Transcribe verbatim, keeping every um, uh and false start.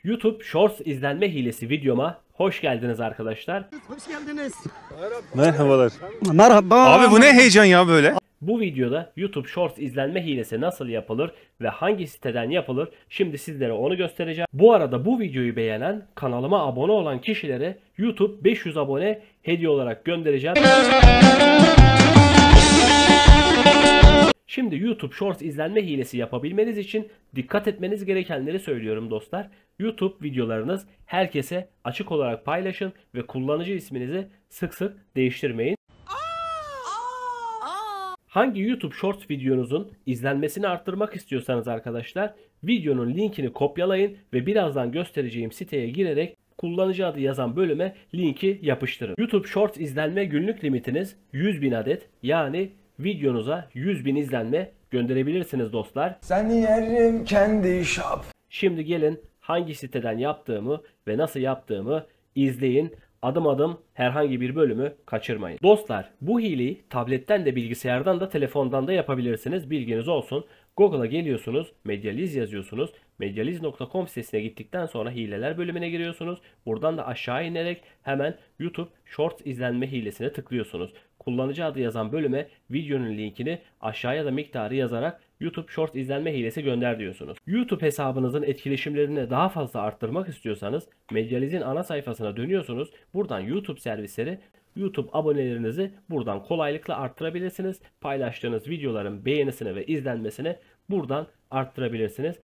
YouTube Shorts izlenme hilesi videoma hoş geldiniz arkadaşlar. Hoş geldiniz. Merhabalar. Merhaba. Abi bu ne heyecan ya böyle? Bu videoda YouTube Shorts izlenme hilesi nasıl yapılır ve hangi siteden yapılır şimdi sizlere onu göstereceğim. Bu arada bu videoyu beğenen, kanalıma abone olan kişilere YouTube beş yüz abone hediye olarak göndereceğim. Şimdi YouTube Shorts izlenme hilesi yapabilmeniz için dikkat etmeniz gerekenleri söylüyorum dostlar. YouTube videolarınız herkese açık olarak paylaşın ve kullanıcı isminizi sık sık değiştirmeyin. Hangi YouTube Shorts videonuzun izlenmesini arttırmak istiyorsanız arkadaşlar videonun linkini kopyalayın ve birazdan göstereceğim siteye girerek kullanıcı adı yazan bölüme linki yapıştırın. YouTube Shorts izlenme günlük limitiniz yüz bin adet, yani videonuza yüz bin izlenme gönderebilirsiniz dostlar. Seni yerim kendi şap. Şimdi gelin hangi siteden yaptığımı ve nasıl yaptığımı izleyin. Adım adım herhangi bir bölümü kaçırmayın. Dostlar, bu hileyi tabletten de bilgisayardan da telefondan da yapabilirsiniz. Bilginiz olsun. Google'a geliyorsunuz, Medializ yazıyorsunuz. medializ nokta com sitesine gittikten sonra hileler bölümüne giriyorsunuz. Buradan da aşağı inerek hemen YouTube Shorts izlenme hilesine tıklıyorsunuz. Kullanıcı adı yazan bölüme videonun linkini aşağıya da miktarı yazarak YouTube Shorts izlenme hilesi gönder diyorsunuz. YouTube hesabınızın etkileşimlerini daha fazla arttırmak istiyorsanız Medializ'in ana sayfasına dönüyorsunuz. Buradan YouTube servisleri, YouTube abonelerinizi buradan kolaylıkla arttırabilirsiniz. Paylaştığınız videoların beğenisini ve izlenmesini buradan arttırabilirsiniz.